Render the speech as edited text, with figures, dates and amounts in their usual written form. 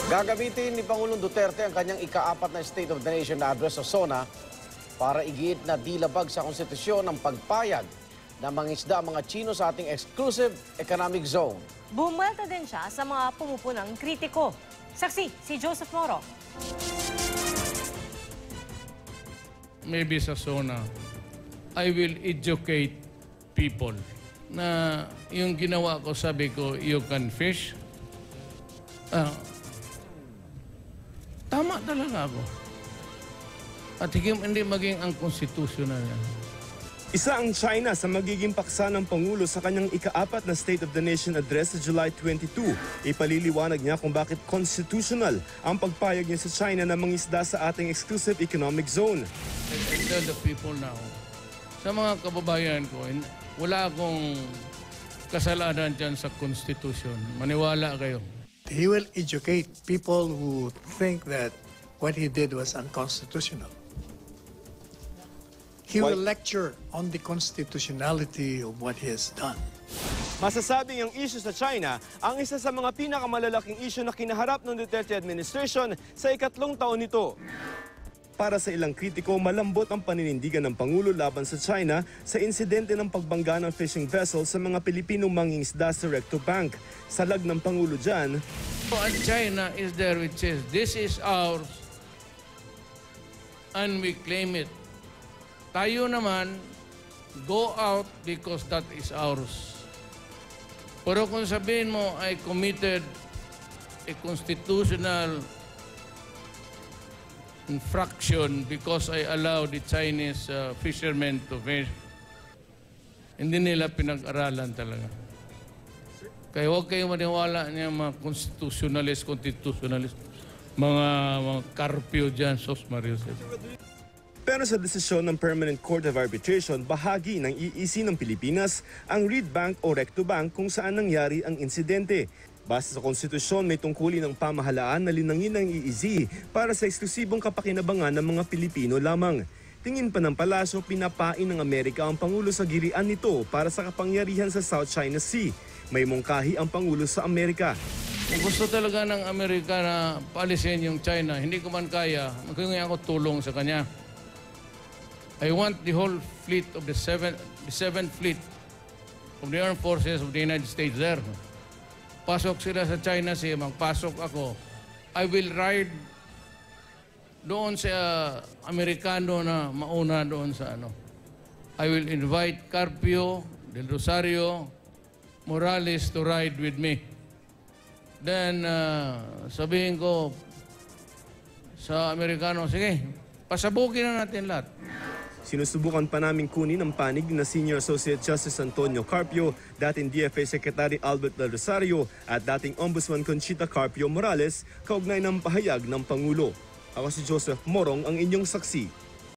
Gagamitin ni Pangulong Duterte ang kanyang ika-4 na State of the Nation na address sa SONA para igiit na di labag sa konstitusyon ang pagpayag na mangisda ang mga Chino sa ating exclusive economic zone. Bumalta din siya sa mga pumupunang kritiko. Saksi, si Joseph Moro. Maybe sa SONA, I will educate people na yung ginawa ko, sabi ko, you can fish. Tama talaga ako. At hindi maging ang constitutional yan. Isa ang China sa magiging paksa ng Pangulo sa kanyang ika-4 na State of the Nation address sa July 22. Ipaliliwanag niya kung bakit constitutional ang pagpayag niya sa China na mangisda sa ating exclusive economic zone. I tell the people now, sa mga kababayan ko, wala akong kasalanan dyan sa Constitution. Maniwala kayo. He will educate people who think that what he did was unconstitutional. He will lecture on the constitutionality of what he has done. Masasabing ang issue sa China ang isa sa mga pinakamalalaking issue na kinaharap ng Duterte administration sa ikatlong taon nito. Para sa ilang kritiko, malambot ang paninindigan ng Pangulo laban sa China sa insidente ng pagbangga ng fishing vessel sa mga Pilipinong mangingisda sa Recto Bank. Salag ng Pangulo dyan, And China is there which says, this is ours and we claim it. Tayo naman, go out because that is ours. Pero kung sabihin mo, I committed a constitutional infraction because I allowed the Chinese fishermen to fish, hindi nila pinag-aralan talaga. Kaya huwag kayong maniwala niya mga constitutionalist, mga karpyo dyan, Sos Marius. pero sa desisyon ng Permanent Court of Arbitration, bahagi ng EEC ng Pilipinas ang Reed Bank o Recto Bank kung saan nangyari ang insidente. Base sa konstitusyon, may tungkulin ng pamahalaan na linangin ng EEZ para sa eksklusibong kapakinabangan ng mga Pilipino lamang. Tingin pa ng palasyo, pinapain ng Amerika ang Pangulo sa girian nito para sa kapangyarihan sa South China Sea. May mungkahi ang Pangulo sa Amerika. Kung gusto talaga ng Amerika na paalisin yung China, hindi ko man kaya, magkaya ako tulong sa kanya. I want the whole fleet of the seventh fleet of the armed forces of the United States there. Pasok sila sa China Sea, magpasok ako. I will ride doon sa Amerikano na mauna doon sa ano. I will invite Carpio, Del Rosario, Morales to ride with me. Then, sabihin ko sa Amerikano, sige, pasabukin na natin lahat. Sinusubukan pa namin kunin ang panig na Senior Associate Justice Antonio Carpio, dating DFA Secretary Albert Del Rosario at dating Ombudsman Conchita Carpio Morales kaugnay ng pahayag ng Pangulo. Ako si Joseph Morong, ang inyong saksi.